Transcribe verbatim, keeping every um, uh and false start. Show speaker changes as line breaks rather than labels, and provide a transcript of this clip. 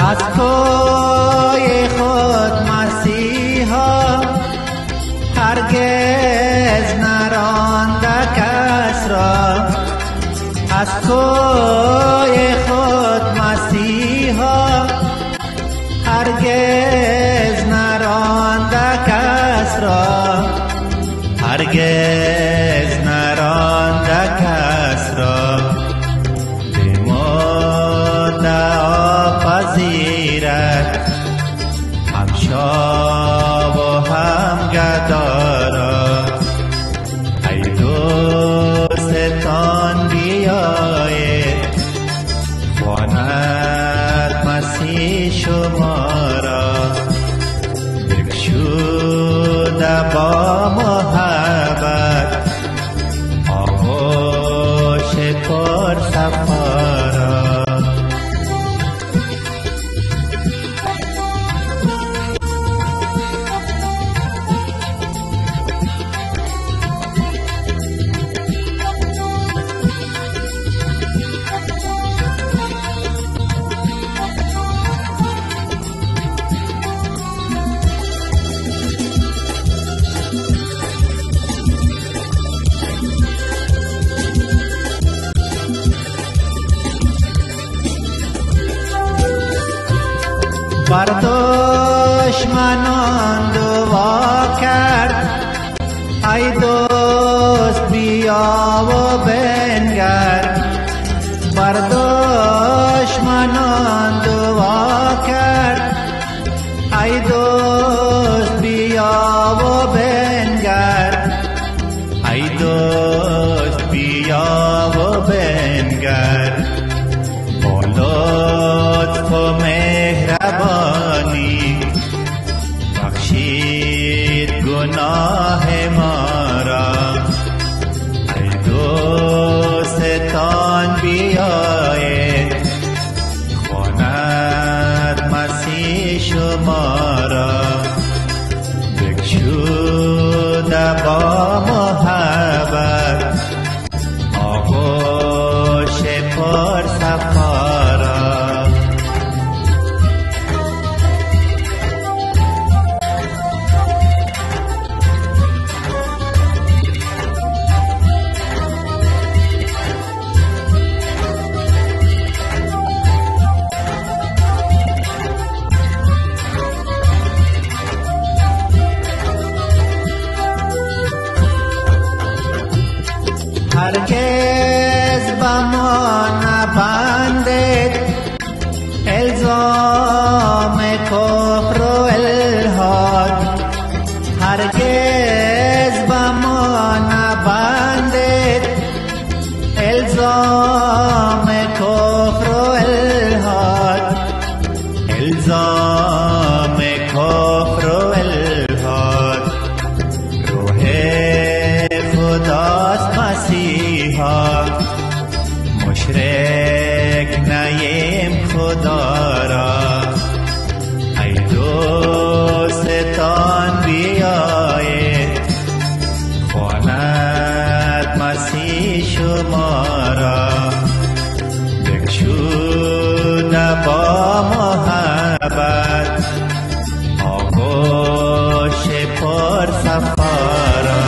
از کوی خود مسیحا هرگز نرانده کس را، از کوی خود مسیحا هرگز نرانده کس را، هرگز نرانده کس را. بمدعا پذیرد هم شاه و هم گدا را. ای دوستان بیایید خواند مسیح شما را، بگشوده با محبت آغوش پر صفا را. بر دشمنان دعا کرد ای دوست بیا و بنگر. بر دشمنان دعا کرد ای دوست بیا و بنگر. ای دوست بیا و بنگر. با لطف و مهربانی بخشید گناه ما را. ای دوستان بیایید خواند مسیح شما را، بگشوده با محبت آغوش پر صفا را. هرگز با ما نبندید الزام کفر و الحاد. هرگز با ما نبندید الزام کفر و الحاد. الزام کفر و الحاد. روح خداست مسیحا، مشرک نیم خدا را. ای دوستان بیایید خواند مسیح شما را، بگشوده با محبت آغوش پر صفا را.